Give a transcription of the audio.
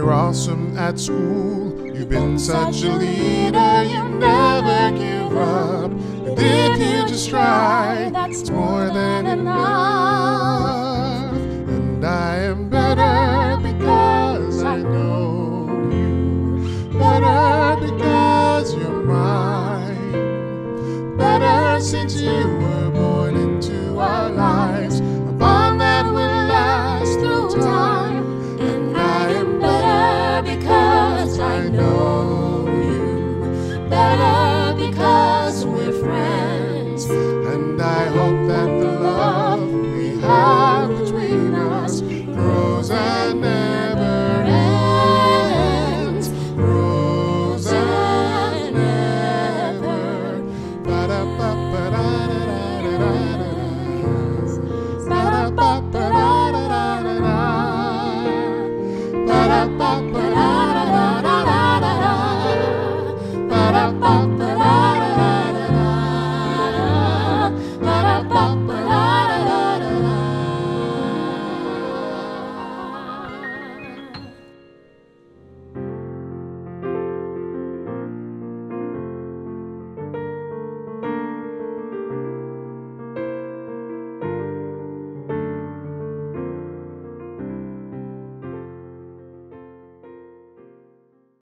you're awesome at school. You've been such a leader, you never give up. And if you just try, that's more than enough. And I am better because I know you. Better because you're mine. Better since you were